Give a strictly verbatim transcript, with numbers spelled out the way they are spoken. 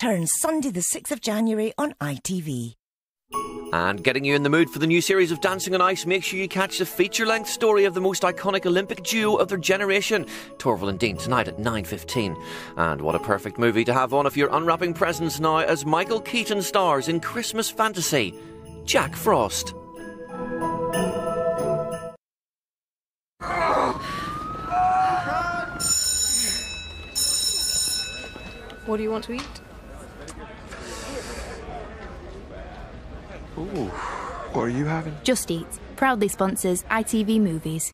returns Sunday the sixth of January on I T V. And getting you in the mood for the new series of Dancing on Ice, make sure you catch the feature-length story of the most iconic Olympic duo of their generation, Torvill and Dean, tonight at nine fifteen. And what a perfect movie to have on if you're unwrapping presents now, as Michael Keaton stars in Christmas fantasy, Jack Frost. What do you want to eat? Ooh, what are you having? Just Eat proudly sponsors I T V movies.